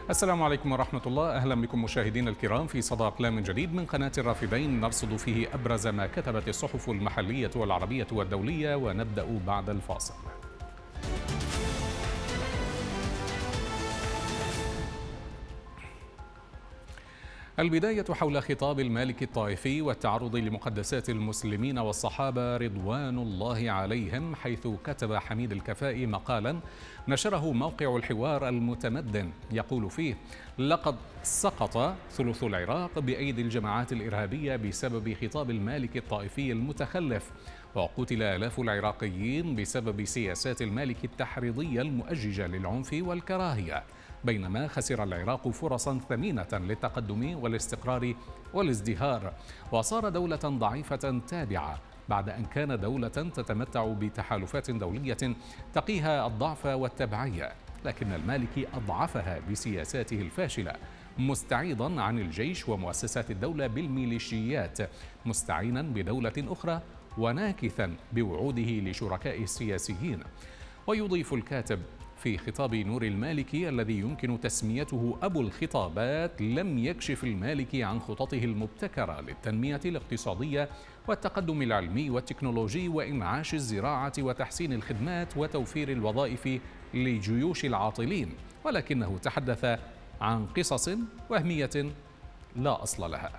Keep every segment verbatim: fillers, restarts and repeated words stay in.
السلام عليكم ورحمة الله. أهلا بكم مشاهدينا الكرام في صدى أقلام جديد من قناة الرافدين، نرصد فيه أبرز ما كتبت الصحف المحلية والعربية والدولية، ونبدأ بعد الفاصل. البداية حول خطاب المالك الطائفي والتعرض لمقدسات المسلمين والصحابة رضوان الله عليهم، حيث كتب حميد الكفائي مقالا نشره موقع الحوار المتمدن يقول فيه: لقد سقط ثلث العراق بأيدي الجماعات الإرهابية بسبب خطاب المالك الطائفي المتخلف، وقتل آلاف العراقيين بسبب سياسات المالك التحريضية المؤججة للعنف والكراهية، بينما خسر العراق فرصا ثمينة للتقدم والاستقرار والازدهار، وصار دولة ضعيفة تابعة بعد أن كان دولة تتمتع بتحالفات دولية تقيها الضعف والتبعية، لكن المالكي أضعفها بسياساته الفاشلة، مستعيضا عن الجيش ومؤسسات الدولة بالميليشيات، مستعينا بدولة أخرى وناكثا بوعوده لشركائه السياسيين. ويضيف الكاتب في خطاب نور المالكي الذي يمكن تسميته أبو الخطابات: لم يكشف المالكي عن خططه المبتكرة للتنمية الاقتصادية والتقدم العلمي والتكنولوجي وإنعاش الزراعة وتحسين الخدمات وتوفير الوظائف لجيوش العاطلين، ولكنه تحدث عن قصص وهمية لا أصل لها.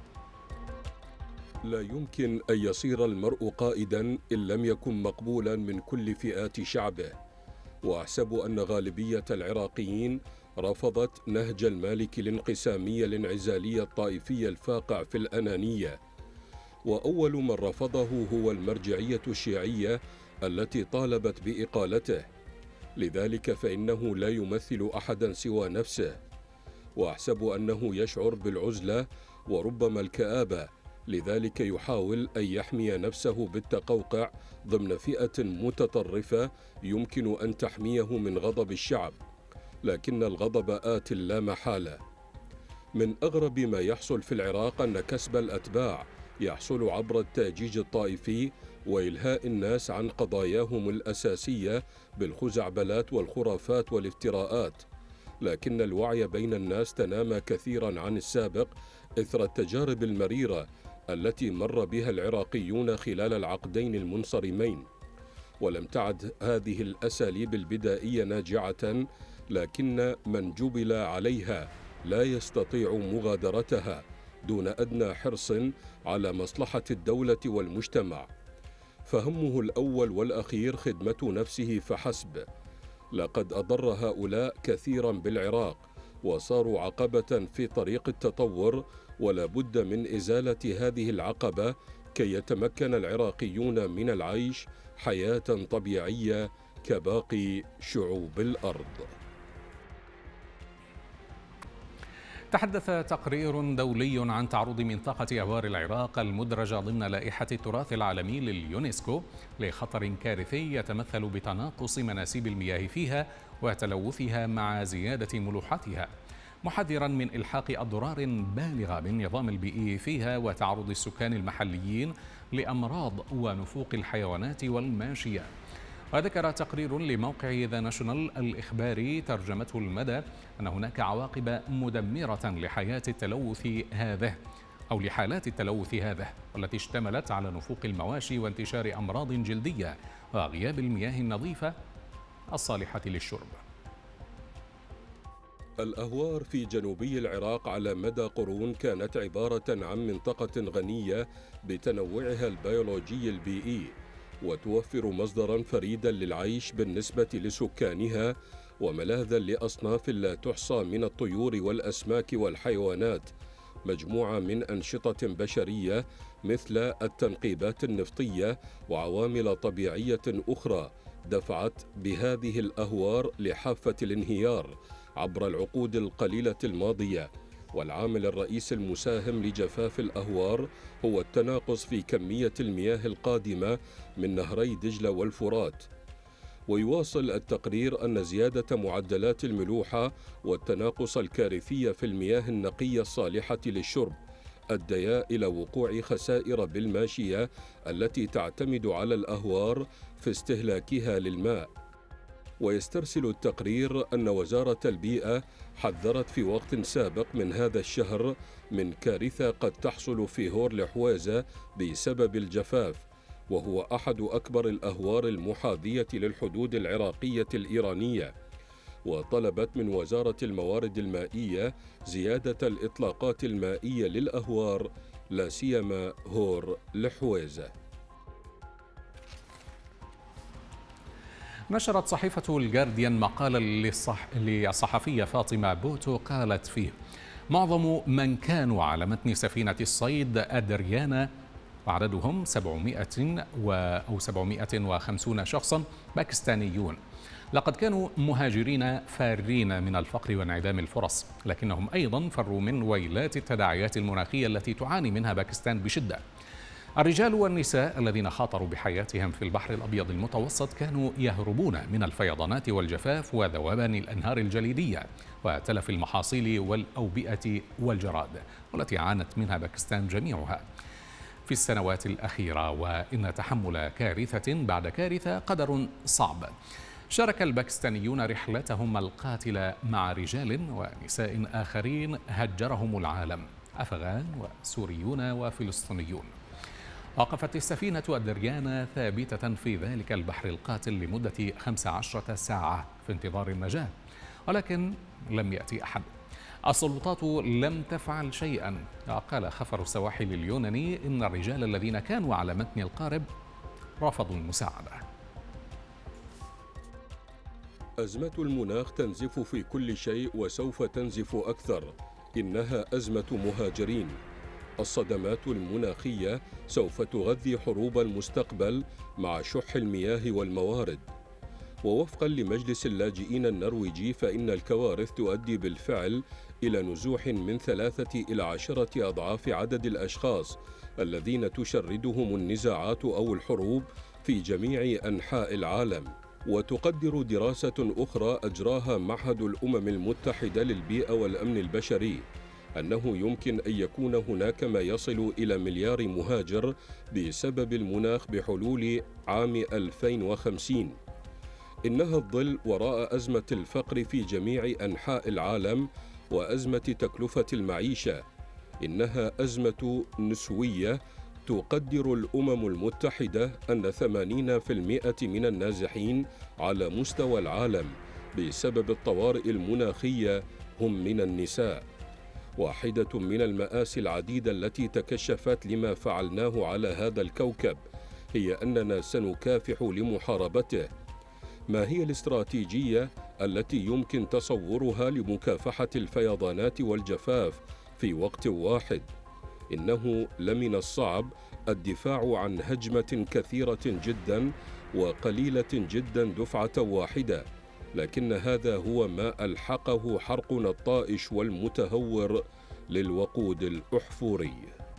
لا يمكن أن يصير المرء قائدا إن لم يكن مقبولا من كل فئات شعبه، وأحسب أن غالبية العراقيين رفضت نهج المالك الانقسامي الانعزالي الطائفي الفاقع في الأنانية، وأول من رفضه هو المرجعية الشيعية التي طالبت بإقالته، لذلك فإنه لا يمثل أحدا سوى نفسه، وأحسب أنه يشعر بالعزلة وربما الكآبة، لذلك يحاول أن يحمي نفسه بالتقوقع ضمن فئة متطرفة يمكن أن تحميه من غضب الشعب، لكن الغضب آت لا محالة. من أغرب ما يحصل في العراق أن كسب الأتباع يحصل عبر التأجيج الطائفي وإلهاء الناس عن قضاياهم الأساسية بالخزعبلات والخرافات والافتراءات، لكن الوعي بين الناس تنامى كثيرا عن السابق إثر التجارب المريرة التي مر بها العراقيون خلال العقدين المنصرمين، ولم تعد هذه الأساليب البدائية ناجعة، لكن من جبل عليها لا يستطيع مغادرتها دون أدنى حرص على مصلحة الدولة والمجتمع، فهمه الأول والأخير خدمة نفسه فحسب. لقد أضر هؤلاء كثيرا بالعراق وصاروا عقبة في طريق التطور، ولا بد من إزالة هذه العقبة كي يتمكن العراقيون من العيش حياة طبيعية كباقي شعوب الأرض. تحدث تقرير دولي عن تعرض منطقة أبار العراق المدرجة ضمن لائحة التراث العالمي لليونسكو لخطر كارثي يتمثل بتناقص مناسيب المياه فيها وتلوثها مع زيادة ملوحتها، محذرا من إلحاق أضرار بالغة بالنظام البيئي فيها وتعرض السكان المحليين لأمراض ونفوق الحيوانات والماشية. وذكر تقرير لموقع ذا ناشونال الإخباري ترجمته المدى أن هناك عواقب مدمرة لحياة التلوث هذا أو لحالات التلوث هذا، والتي اشتملت على نفوق المواشي وانتشار أمراض جلدية وغياب المياه النظيفة الصالحة للشرب. الأهوار في جنوبي العراق على مدى قرون كانت عبارة عن منطقة غنية بتنوعها البيولوجي البيئي، وتوفر مصدرا فريدا للعيش بالنسبة لسكانها، وملاذا لأصناف لا تحصى من الطيور والأسماك والحيوانات، مجموعة من أنشطة بشرية مثل التنقيبات النفطية وعوامل طبيعية أخرى دفعت بهذه الأهوار لحافة الانهيار عبر العقود القليلة الماضية. والعامل الرئيسي المساهم لجفاف الأهوار هو التناقص في كمية المياه القادمة من نهري دجلة والفرات. ويواصل التقرير أن زيادة معدلات الملوحة والتناقص الكارثي في المياه النقية الصالحة للشرب أديا إلى وقوع خسائر بالماشية التي تعتمد على الأهوار في استهلاكها للماء. ويسترسل التقرير أن وزارة البيئة حذرت في وقت سابق من هذا الشهر من كارثة قد تحصل في هور الحويزة بسبب الجفاف، وهو أحد أكبر الأهوار المحاذية للحدود العراقية الإيرانية، وطلبت من وزارة الموارد المائية زيادة الإطلاقات المائية للأهوار لا سيما هور الحويزة. نشرت صحيفة الجارديان مقالا للصح... للصحفية فاطمة بوتو قالت فيه: معظم من كانوا على متن سفينة الصيد أدريانا وعددهم سبعمائة و... أو سبعمائة وخمسين شخصا باكستانيون، لقد كانوا مهاجرين فارين من الفقر وانعدام الفرص، لكنهم أيضا فروا من ويلات التداعيات المناخية التي تعاني منها باكستان بشدة. الرجال والنساء الذين خاطروا بحياتهم في البحر الأبيض المتوسط كانوا يهربون من الفيضانات والجفاف وذوبان الأنهار الجليدية وتلف المحاصيل والأوبئة والجراد، والتي عانت منها باكستان جميعها في السنوات الأخيرة، وإن تحمل كارثة بعد كارثة قدر صعب. شارك الباكستانيون رحلتهم القاتلة مع رجال ونساء آخرين هجرهم العالم، أفغان وسوريون وفلسطينيون. وقفت السفينة الدريانا ثابتة في ذلك البحر القاتل لمدة خمس عشرة ساعة في انتظار النجاة، ولكن لم يأتي أحد. السلطات لم تفعل شيئا. قال خفر السواحل اليوناني إن الرجال الذين كانوا على متن القارب رفضوا المساعدة. أزمة المناخ تنزف في كل شيء وسوف تنزف أكثر، إنها أزمة مهاجرين. الصدمات المناخية سوف تغذي حروب المستقبل مع شح المياه والموارد. ووفقا لمجلس اللاجئين النرويجي فإن الكوارث تؤدي بالفعل إلى نزوح من ثلاثة إلى عشرة أضعاف عدد الأشخاص الذين تشردهم النزاعات أو الحروب في جميع أنحاء العالم. وتقدر دراسة أخرى أجراها معهد الأمم المتحدة للبيئة والأمن البشري أنه يمكن أن يكون هناك ما يصل إلى مليار مهاجر بسبب المناخ بحلول عام ألفين وخمسين. إنها الظل وراء أزمة الفقر في جميع أنحاء العالم وأزمة تكلفة المعيشة. إنها أزمة نسوية. تقدر الأمم المتحدة أن ثمانين بالمئة من النازحين على مستوى العالم بسبب الطوارئ المناخية هم من النساء. واحدة من المآسي العديدة التي تكشفت لما فعلناه على هذا الكوكب هي أننا سنكافح لمحاربته. ما هي الاستراتيجية التي يمكن تصورها لمكافحة الفيضانات والجفاف في وقت واحد؟ إنه لمن الصعب الدفاع عن هجمة كثيرة جدا وقليلة جدا دفعة واحدة، لكن هذا هو ما ألحقه حرقنا الطائش والمتهور للوقود الأحفوري.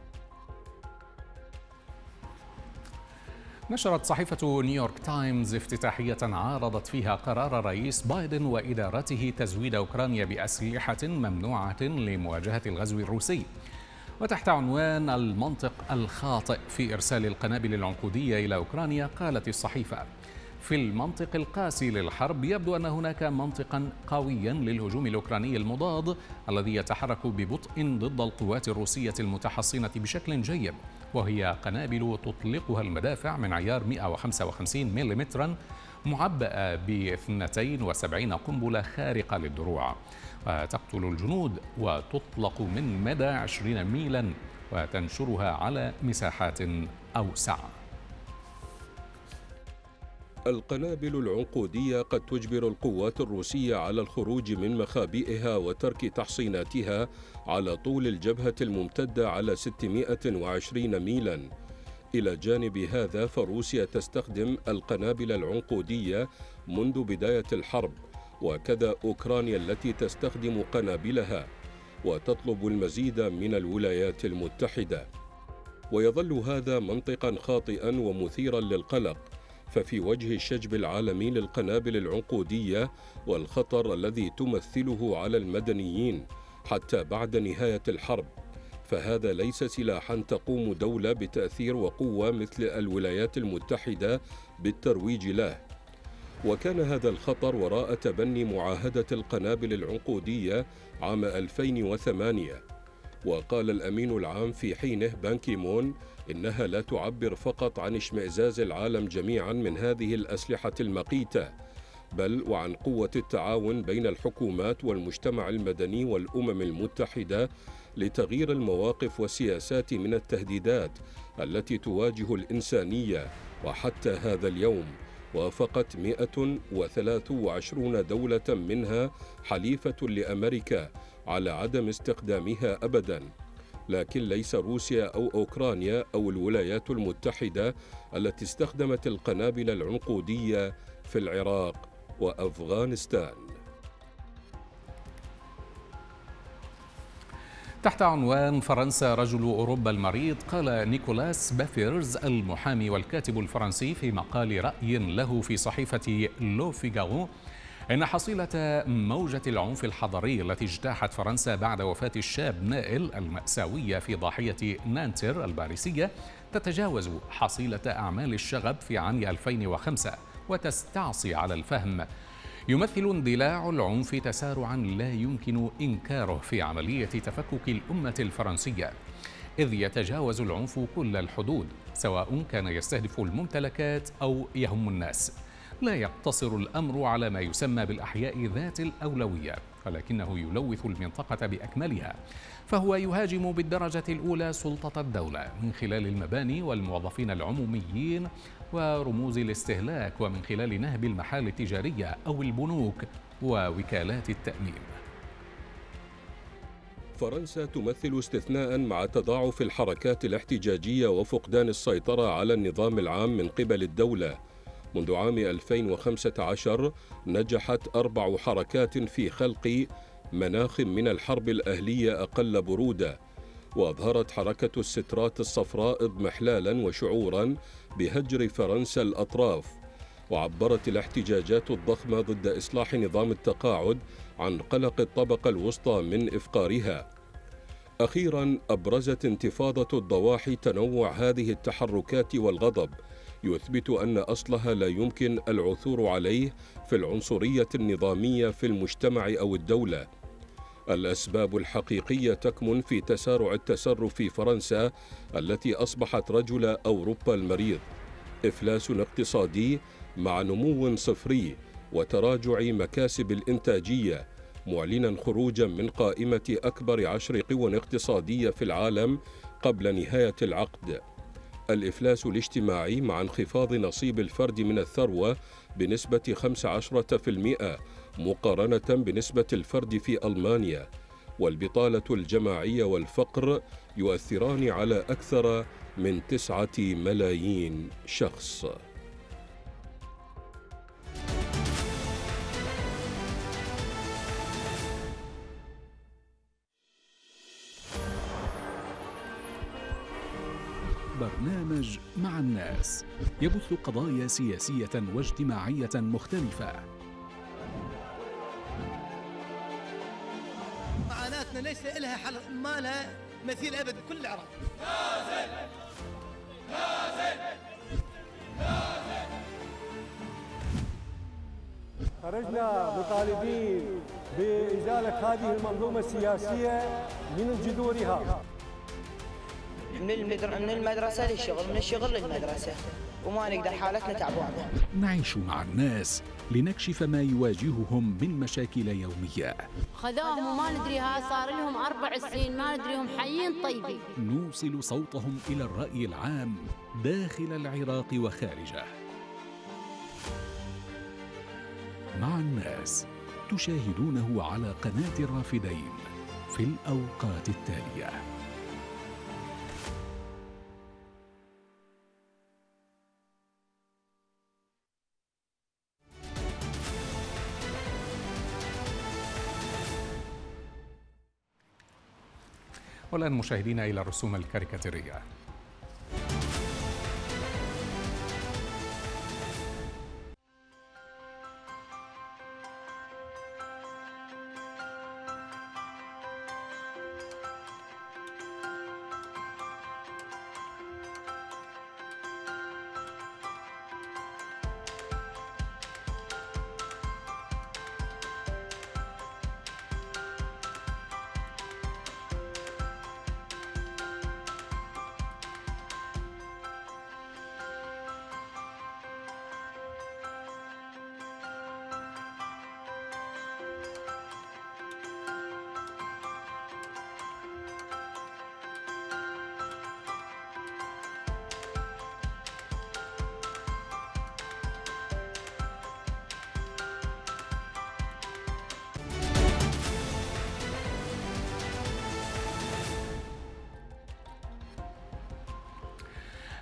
نشرت صحيفة نيويورك تايمز افتتاحية عارضت فيها قرار رئيس بايدن وإدارته تزويد أوكرانيا بأسلحة ممنوعة لمواجهة الغزو الروسي. وتحت عنوان المنطق الخاطئ في إرسال القنابل العنقودية إلى أوكرانيا، قالت الصحيفة: في المنطق القاسي للحرب يبدو أن هناك منطقا قويا للهجوم الأوكراني المضاد الذي يتحرك ببطء ضد القوات الروسية المتحصنة بشكل جيد، وهي قنابل تطلقها المدافع من عيار مئة وخمسة وخمسين ملم معبأة ب اثنتين وسبعين قنبلة خارقة للدروع، وتقتل الجنود وتطلق من مدى عشرين ميلا وتنشرها على مساحات أوسع. القنابل العنقودية قد تجبر القوات الروسية على الخروج من مخابئها وترك تحصيناتها على طول الجبهة الممتدة على ستمائة وعشرين ميلا. إلى جانب هذا فروسيا تستخدم القنابل العنقودية منذ بداية الحرب، وكذا أوكرانيا التي تستخدم قنابلها، وتطلب المزيد من الولايات المتحدة. ويظل هذا منطقا خاطئا ومثيرا للقلق، ففي وجه الشجب العالمي للقنابل العنقودية والخطر الذي تمثله على المدنيين حتى بعد نهاية الحرب، فهذا ليس سلاحا تقوم دولة بتأثير وقوة مثل الولايات المتحدة بالترويج له. وكان هذا الخطر وراء تبني معاهدة القنابل العنقودية عام ألفين وثمانية. وقال الأمين العام في حينه بان كي مون إنها لا تعبر فقط عن اشمئزاز العالم جميعا من هذه الأسلحة المقيتة، بل وعن قوة التعاون بين الحكومات والمجتمع المدني والأمم المتحدة لتغيير المواقف والسياسات من التهديدات التي تواجه الإنسانية. وحتى هذا اليوم وافقت مئة وثلاث وعشرين دولة منها حليفة لأمريكا على عدم استخدامها أبدا، لكن ليس روسيا أو أوكرانيا أو الولايات المتحدة التي استخدمت القنابل العنقودية في العراق وأفغانستان. تحت عنوان فرنسا رجل أوروبا المريض، قال نيكولاس بافيرز المحامي والكاتب الفرنسي في مقال رأي له في صحيفة لو فيغارو إن حصيلة موجة العنف الحضاري التي اجتاحت فرنسا بعد وفاة الشاب نائل المأساوية في ضاحية نانتر الباريسية تتجاوز حصيلة أعمال الشغب في عام ألفين وخمسة وتستعصي على الفهم. يمثل اندلاع العنف تسارعا لا يمكن إنكاره في عملية تفكك الأمة الفرنسية، إذ يتجاوز العنف كل الحدود سواء كان يستهدف الممتلكات أو يهم الناس. لا يقتصر الأمر على ما يسمى بالأحياء ذات الأولوية، ولكنه يلوث المنطقة بأكملها، فهو يهاجم بالدرجة الأولى سلطة الدولة من خلال المباني والموظفين العموميين ورموز الاستهلاك، ومن خلال نهب المحال التجارية أو البنوك ووكالات التأمين. فرنسا تمثل استثناء مع تضاعف الحركات الاحتجاجية وفقدان السيطرة على النظام العام من قبل الدولة. منذ عام ألفين وخمسة عشر نجحت أربع حركات في خلق مناخ من الحرب الأهلية أقل برودة، وأظهرت حركة السترات الصفراء اضمحلالا وشعورا بهجر فرنسا الأطراف، وعبرت الاحتجاجات الضخمة ضد إصلاح نظام التقاعد عن قلق الطبقة الوسطى من إفقارها. أخيرا أبرزت انتفاضة الضواحي تنوع هذه التحركات والغضب، يثبت أن أصلها لا يمكن العثور عليه في العنصرية النظامية في المجتمع أو الدولة. الأسباب الحقيقية تكمن في تسارع التصرف في فرنسا التي أصبحت رجل أوروبا المريض، إفلاس اقتصادي مع نمو صفري وتراجع مكاسب الإنتاجية، معلنا خروجا من قائمة أكبر عشر قوى اقتصادية في العالم قبل نهاية العقد. الإفلاس الاجتماعي مع انخفاض نصيب الفرد من الثروة بنسبة خمسة عشر بالمئة مقارنة بنسبة الفرد في ألمانيا، والبطالة الجماعية والفقر يؤثران على أكثر من تسعة ملايين شخص. برنامج مع الناس يبث قضايا سياسية واجتماعية مختلفة. معاناتنا ليس لها حل، ما لها مثيل أبد بكل العراق. لازم لازم لازم خرجنا مطالبين بإزالة هذه المنظومة السياسية من جذورها. من من المدرسة للشغل، من الشغل للمدرسة، وما نقدر، حالتنا تعبانة. نعيش مع الناس لنكشف ما يواجههم من مشاكل يومية. خذوهم وما ندري، ها صار لهم أربع سنين ما ندري هم حيين طيبين. نوصل صوتهم إلى الرأي العام داخل العراق وخارجه. مع الناس تشاهدونه على قناة الرافدين في الأوقات التالية. والآن مشاهدينا إلى الرسوم الكاريكاتيرية.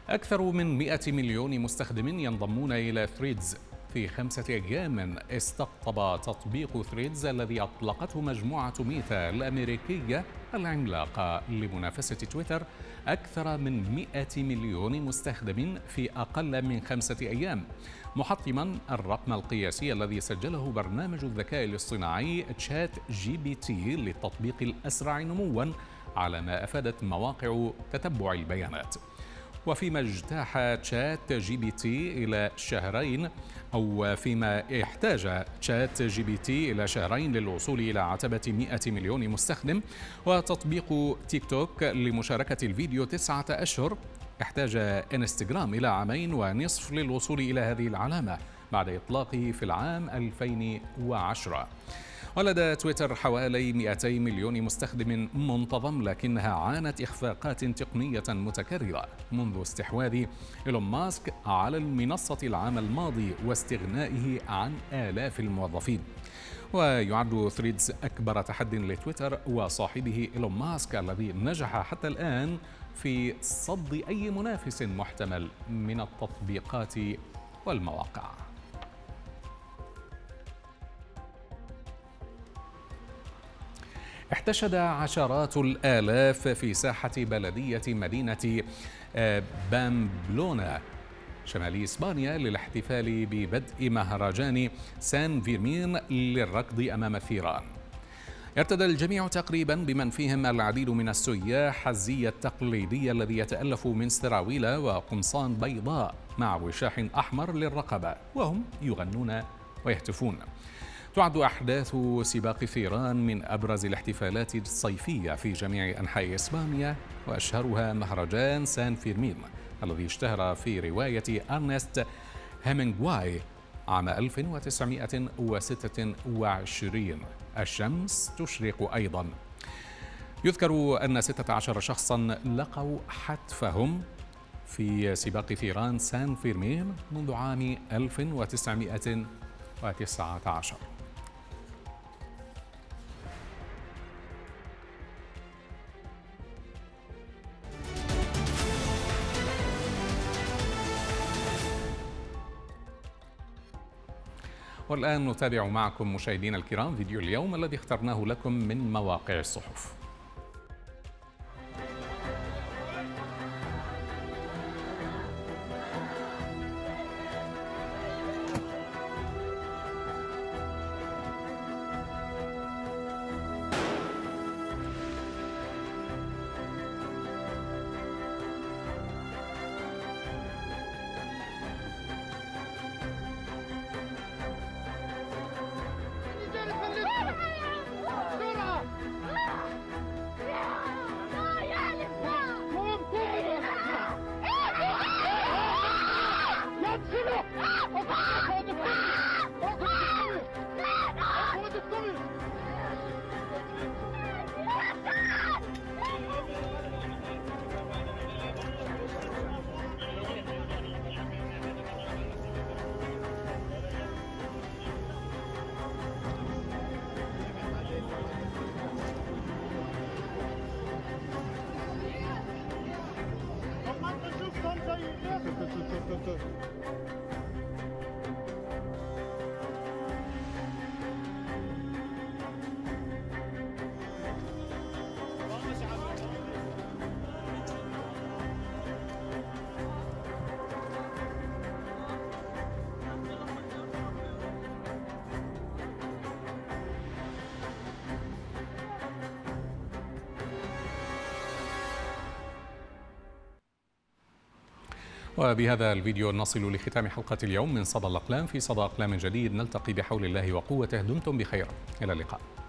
أكثر من مئة مليون مستخدم ينضمون إلى ثريدز في خمسة أيام. استقطب تطبيق ثريدز الذي أطلقته مجموعة ميتا الأمريكية العملاقة لمنافسة تويتر أكثر من مئة مليون مستخدم في أقل من خمسة أيام، محطما الرقم القياسي الذي سجله برنامج الذكاء الاصطناعي تشات جي بي تي للتطبيق الأسرع نموا، على ما أفادت مواقع تتبع البيانات. وفيما اجتاح تشات جي بي تي إلى شهرين أو فيما احتاج تشات جي بي تي إلى شهرين للوصول إلى عتبة مئة مليون مستخدم، وتطبيق تيك توك لمشاركة الفيديو تسعة أشهر، احتاج انستغرام إلى عامين ونصف للوصول إلى هذه العلامة بعد إطلاقه في العام ألفين وعشرة. ولدى تويتر حوالي مئتي مليون مستخدم منتظم، لكنها عانت إخفاقات تقنية متكررة منذ استحواذ إيلون ماسك على المنصة العام الماضي واستغنائه عن آلاف الموظفين. ويعد ثريدز أكبر تحد لتويتر وصاحبه إيلون ماسك، الذي نجح حتى الآن في صد أي منافس محتمل من التطبيقات والمواقع. احتشد عشرات الآلاف في ساحة بلدية مدينة بامبلونا شمالي إسبانيا للاحتفال ببدء مهرجان سان فيرمين للركض أمام الثيران. ارتدى الجميع تقريبا بمن فيهم العديد من السياح الزي التقليدي الذي يتألف من سراويل وقمصان بيضاء مع وشاح أحمر للرقبة، وهم يغنون ويهتفون. تعد أحداث سباق الثيران من أبرز الاحتفالات الصيفية في جميع أنحاء إسبانيا، وأشهرها مهرجان سان فيرمين الذي اشتهر في رواية أرنست هيمنغواي عام ألف وتسعمئة وستة وعشرين. الشمس تشرق أيضا. يذكر أن ستة عشر شخصا لقوا حتفهم في سباق ثيران سان فيرمين منذ عام ألف وتسعمئة وتسعة عشر. والآن نتابع معكم مشاهدينا الكرام فيديو اليوم الذي اخترناه لكم من مواقع الصحف. وبهذا الفيديو نصل لختام حلقة اليوم من صدى الأقلام. في صدى أقلام جديد نلتقي بحول الله وقوته. دمتم بخير، إلى اللقاء.